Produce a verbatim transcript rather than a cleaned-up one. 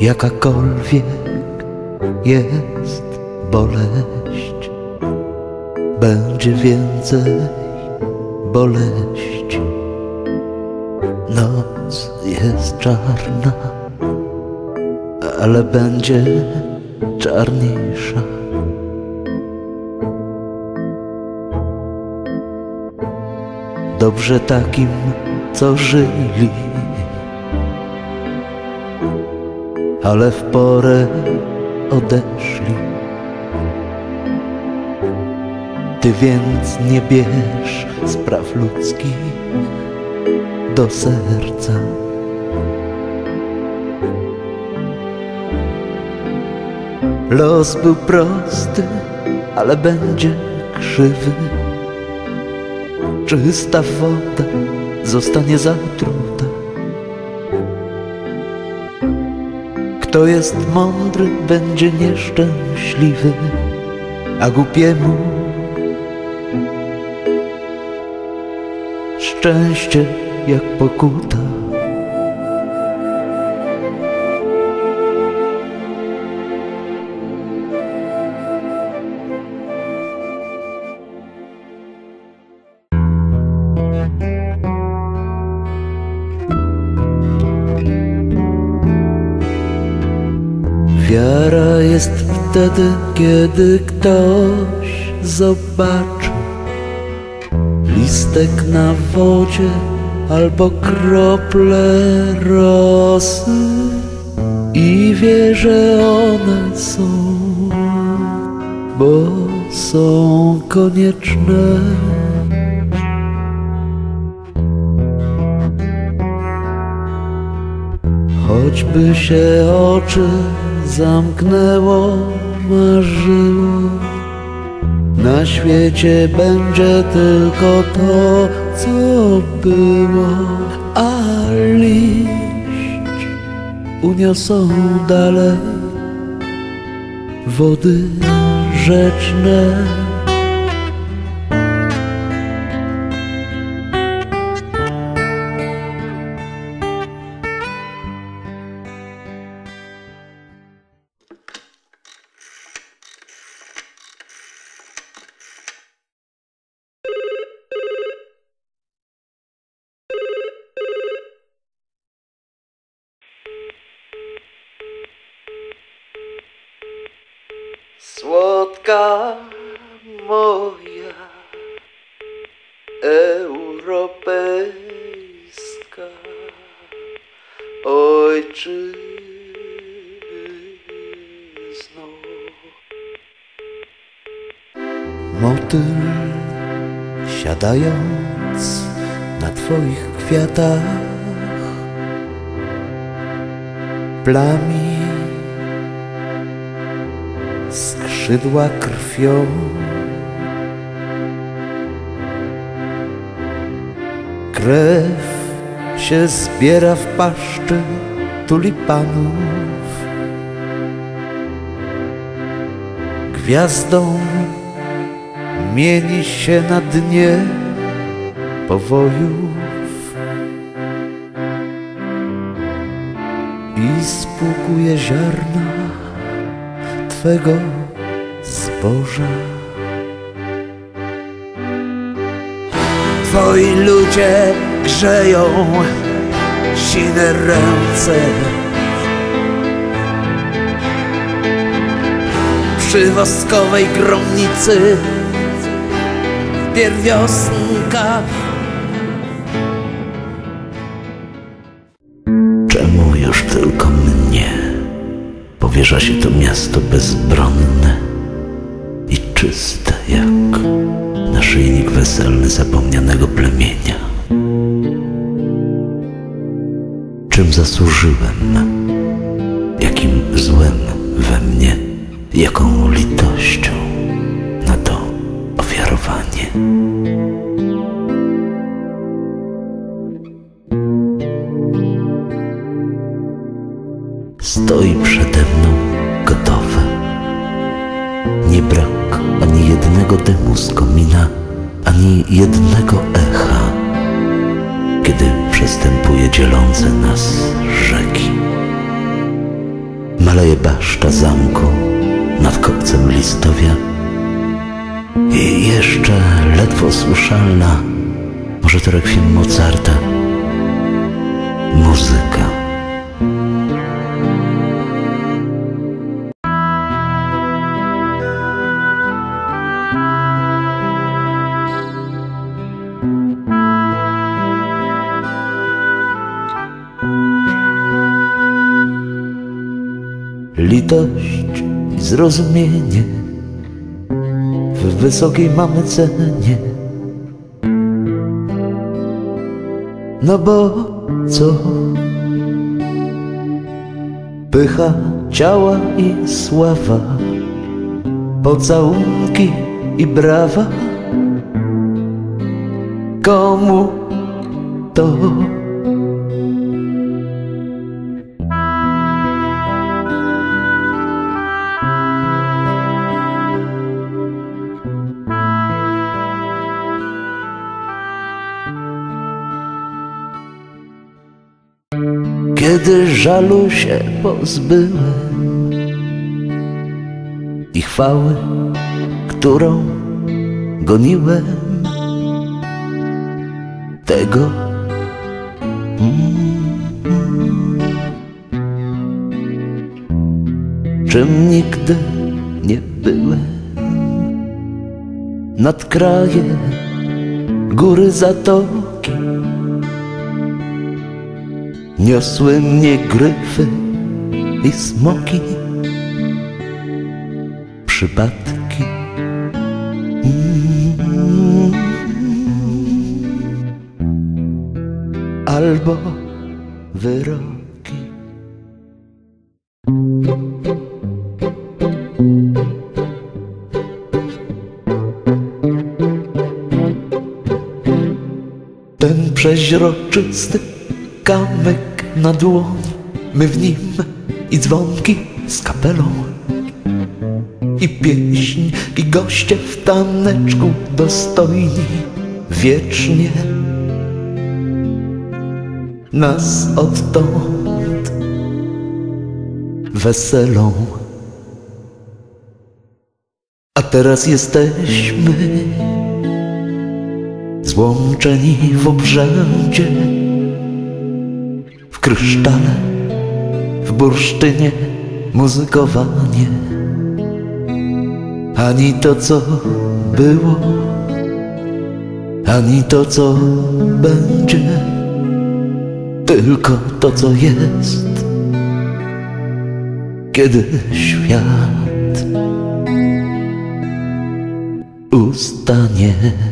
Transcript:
Jakakolwiek jest boleść, będzie więcej boleści. Noc jest czarna, ale będzie czarniejsza. Dobrze takim, co żyli, ale w porę odeszli. Ty więc nie bierz spraw ludzkich do serca. Los był prosty, ale będzie krzywy. Czysta woda zostanie zatruta. Kto jest mądry, będzie nieszczęśliwy, a głupiemu szczęście jak pokuta. Wiara jest wtedy, kiedy ktoś zobaczy listek na wodzie albo krople rosy i wie, że one są, bo są konieczne. Choćby się oczy zamknęło, marzyło, na świecie będzie tylko to, co było, a liść uniosą dalej wody rzeczne. Słodka moja europejska ojczyzno, motyl siadając na twoich kwiatach plami skrzydła krwią. Krew się zbiera w paszczy tulipanów. Gwiazdą mieni się na dnie powojów i spłukuje ziarna twego zboża. Twoi ludzie grzeją sine ręce przy woskowej gromnicy pierwiosnka. Czemu już tylko mnie powierza się to miasto bezbronne i czyste jak naszyjnik weselny zapomnianego plemienia? Czym zasłużyłem? Jakim złem we mnie? Jaką litością na to ofiarowanie? Stoi przede mną gotowe. Nie brak ani jednego dymu z komina, ani jednego echa, kiedy przestępuje dzielące nas rzeki. maleje baszta zamku nad kopcem listowia i jeszcze ledwo słyszalna, może to rekwiem Mozarta, muzyka. Litość i zrozumienie w wysokiej mamy cenie. No bo co? Pycha ciała i sława, pocałunki i brawa. Komu to? Kiedy żalu się pozbyłem i chwały, którą goniłem, tego mm, czym nigdy nie byłem. Nad kraje, góry, zatoki niosły mnie gryfy i smoki, przypadki mm, albo wyroki. Ten przeźroczysty kamyk na dłoni, my w nim i dzwonki z kapelą, i pieśń, i goście w taneczku dostojni, wiecznie nas odtąd weselą. A teraz jesteśmy złączeni w obrzędzie, w krysztale, w bursztynie muzykowanie. Ani to, co było, ani to, co będzie, tylko to, co jest, kiedy świat ustanie.